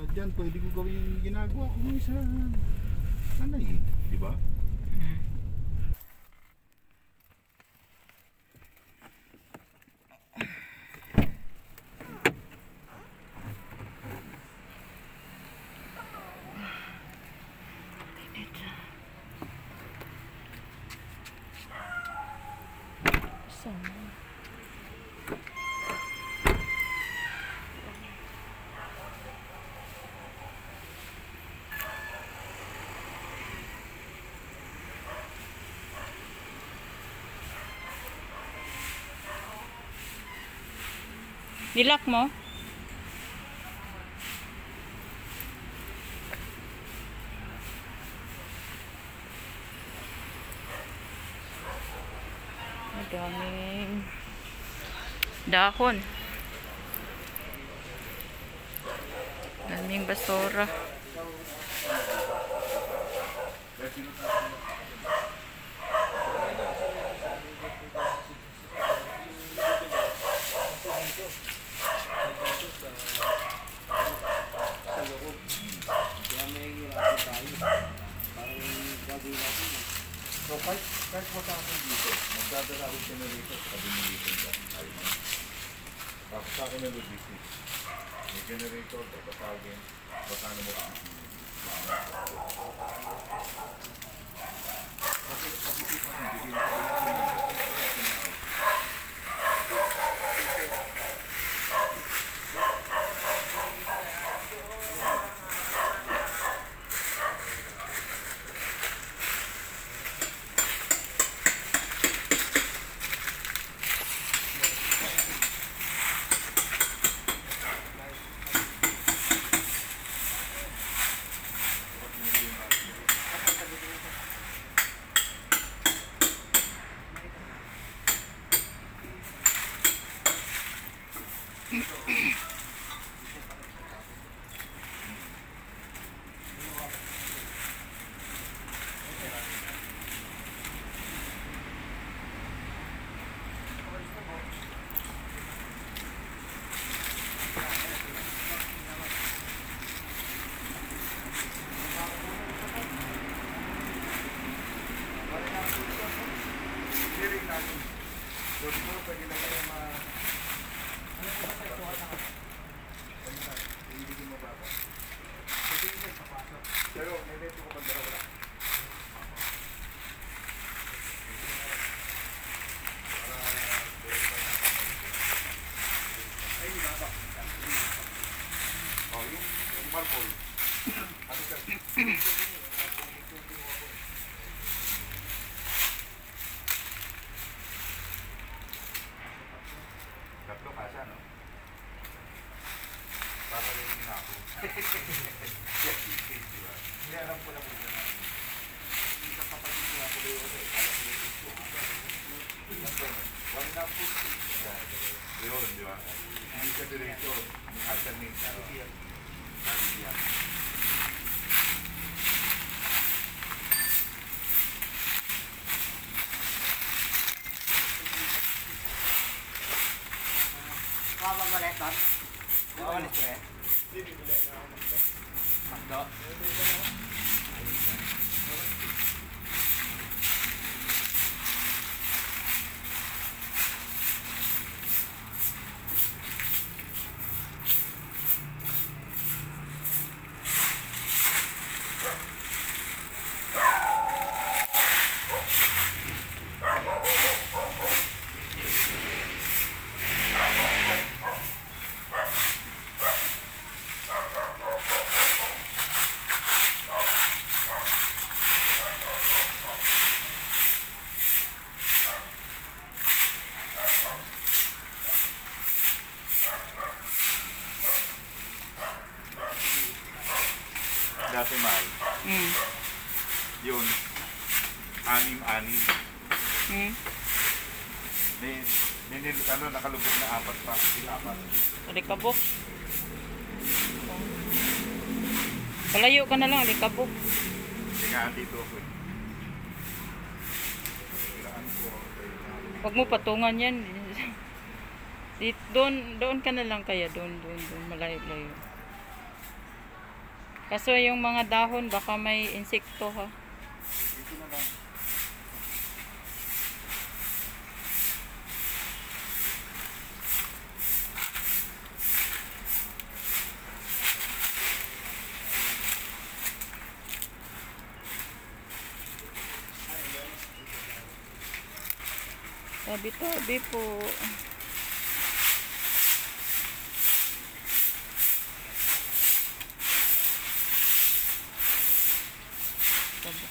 dyan, pwede ko gawin yung ginagawa ko ngayon sa nanay, di ba? Nilak mo? Madaming dahon. Daming basura. So kahit matapon dito, magdadala ako generator sa binilitin dyan. Tapos sa akin na logistics. May generator, papatagin, baka na mo tatlo kasa, no? Para rin na ako. Hindi alam ko na po yun. Hindi ka papagin ko na po yun. Alam ko yun. Wag na po. Yun, di ba? Hindi ka diretso. May alternate. Kaliyan. Apa boleh kan? Boleh sih. Mantap. Dati mahal. Yun. 6-6. Nakalubog na 4 pa. 4. Alikabok. Palayo ka na lang, alikabok. Hindi nga dito ako. Huwag mo patungan yan. Doon ka na lang kaya. Doon. Malayo-layo. Kaso yung mga dahon, baka may insekto ha. Dito na lang. Tabi-tabi po. Tabi.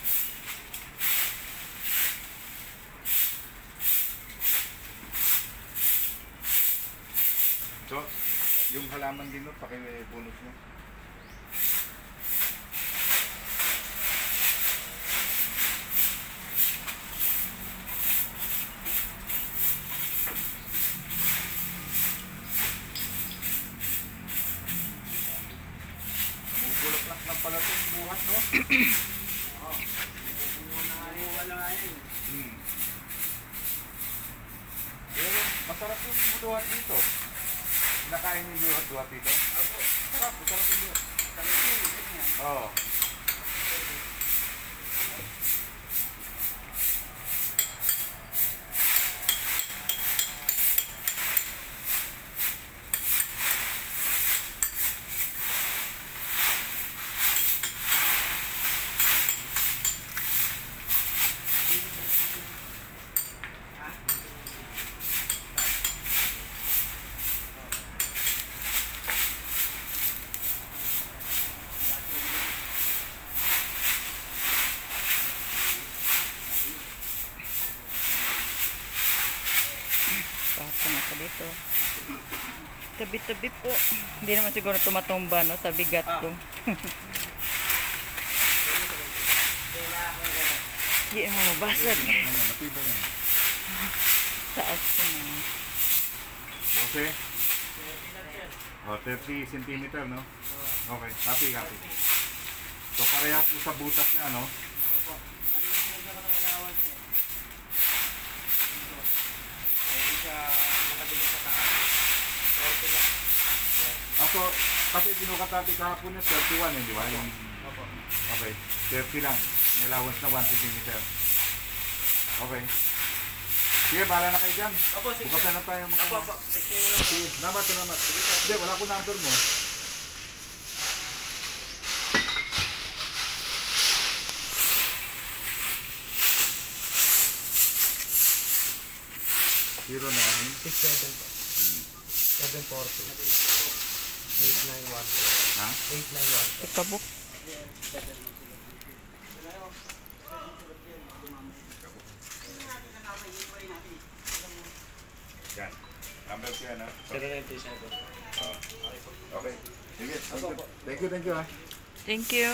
So, yung halaman din mo, pakibunot mo. Namubulak lang pala ito yung buhat, no? Wala nga yan. Pero masarap yung buhat dito. Nakain yung buhat dito? Masarap yung buhat. Oo. Pasok na sa dito. Tabi-tabi po. Hindi naman siguro tumatumba no, sa bigat ko. Hindi mo mabasag. Ano, matibay yan. Taas ko na. 12? O, 30 cm, no? Okay, copy. So, parehas po sa butas niya, no? So, kasi sinukat natin kahapon yung 31, di ba? Yung, okay, 30 lang. May allowance na 1 cm. Okay. Sige, bahala na kayo dyan. Bukasan na tayo mga... Sige, salamat. Hindi, wala ko number mo. Zero 9 7 po. 742. 891. Ha? 891. Ikabok. Yan. Number ko yan, ha? 797. Okay. Sige, thank you, ha? Thank you.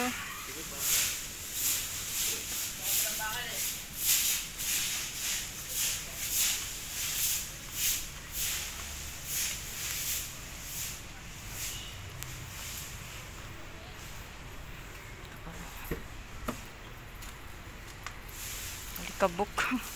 Alikabok.